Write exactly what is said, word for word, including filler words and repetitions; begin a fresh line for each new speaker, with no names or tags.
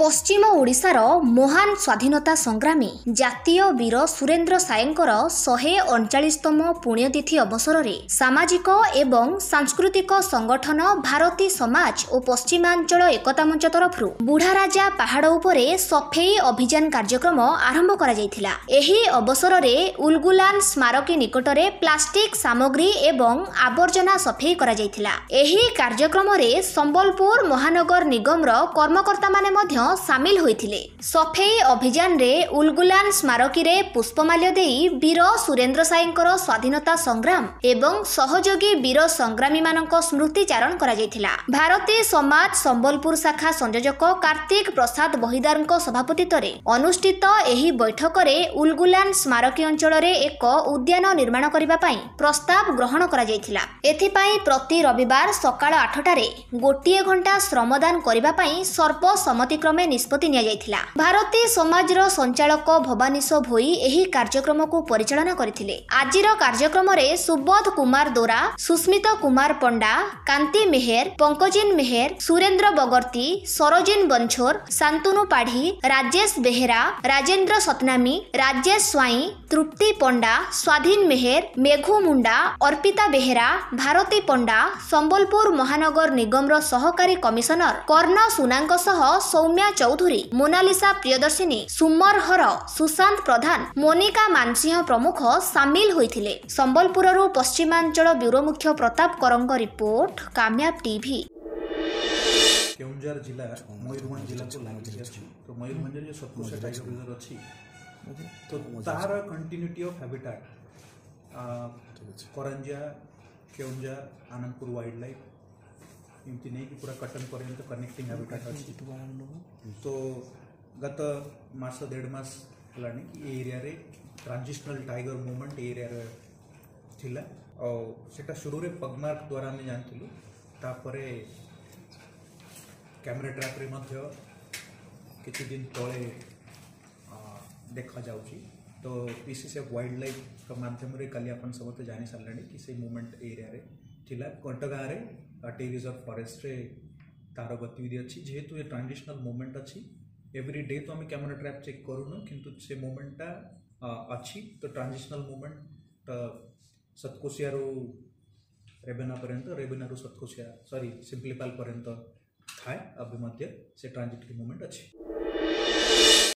पश्चिम ओडिशार महान स्वाधीनता संग्रामी जातीय वीर सुरेंद्र सायंकर शहे अड़चालीसतम पुण्यतिथि अवसर में सामाजिक एवं सांस्कृतिक संगठन भारती समाज और पश्चिमांचल एकता मंच तरफ बुढ़ा राजा पहाड़ उपरे सफेई अभियान कार्यक्रम आरंभ करा जायथिला। एही अवसर में उलगुलान स्मारकी निकटरे प्लास्टिक सामग्री एवं आवर्जना सफेई करा जायथिला। एही कार्यक्रम में संबलपुर महानगर निगम रो कर्मकर्ता माने मध्य सामिल होइथिले। सफेई अभियान रे उलगुलान स्मारकी रे पुष्पमाल्य देई वीर सुरेंद्र सायंकर स्वाधीनता संग्राम एवं सहयोगी वीर संग्रामी मानक स्मृति चारण करा जायथिला। भारतीय समाज संबलपुर शाखा संयोजक कार्तिक प्रसाद बहिदारଙ୍କ सभापतित्वरे अनुष्ठित एही बैठक रे उलगुलान स्मारकी अंचल रे एक उद्यान निर्माण करिबा पई प्रस्ताव ग्रहण करा जायथिला। एथिपई प्रति रविवार सकाळ आठटारे गोटिए घंटा श्रमदान करिबा पई सर्वसम्मतिक्रमे निष्पत्ति निया जायथिला। भारतीय समाज रो संचालक भवानीश भोई एही कार्यक्रम को परिचालना करथिले। आजिर कार्यक्रम रे सुबोध कुमार दोरा, सुस्मित कुमार पंडा, कांति मेहेर, पंकजिन मेहेर, सुरेंद्र बगर्ती, सरोजिन बंछोर, शांतनु पाढ़ी, राजेश बेहेरा, राजेंद्र सतनामी, राजेश स्वाई, तृप्ति पंडा, स्वाधीन मेहेर, मेघू मुंडा, अर्पिता बेहेरा, भारती पंडा, संबलपुर महानगर निगम रो सहकारी कमिशनर कर्ण सुनांक सह सौम्या चौधरी, मोनालिसा प्रियदर्शिनी, सुमर हर, सुशांत प्रधान, मोनिका मानसिंह प्रमुख सामिल होइथिले। संबलपुररु पश्चिमांचल ब्यूरो मुख्य प्रताप करंग रिपोर्ट, कामयाब टीवी।
केउंझर जिला मयूरभंज जिला को लागू अछि तो मयूरभंज जो सतकोश टाइगर रिजर्व अछि तो तार continuity of habitat Karanja Keonjhar Anandpur wildlife इमती नहीं कि पूरा कटन पर्यंत कनेक्टिंग हैबिटेट अछि। तो गत मास डेढ़ मास हलानी कि एरिया रे ट्रांजिशनल टाइगर मूवमेंट एरिया रे थिला और सेटा शुरू रे पगमार्क द्वारा हम जानथिलु तापरे कैमरा ट्रैप रे मध्य किछि दिन तळे देखा जाउची। तो पीसीसीएफ वाइल्ड लाइफ का माध्यम रे काली अपन सबते जानि सारलानी कि से मूवमेंट एरिया रे थिला कंटगा रे टी रिजर्व फॉरेस्ट रे तार गतिविधि अच्छी जेहेतु ये ट्रांजिशनल मूवमेंट अच्छी एवरी डे तो आम कैमरा ट्रैप चेक करूँ किंतु से मूवमेंटा अच्छी। तो ट्रांजिशनल मूवमेंट सतकोशिया रेबेना पर्यंत रेबेना सतकोशिया सॉरी सिंपलीपाल पर्यंत थाए अभी मध्य से ट्रांजिट मूवमेंट अच्छी।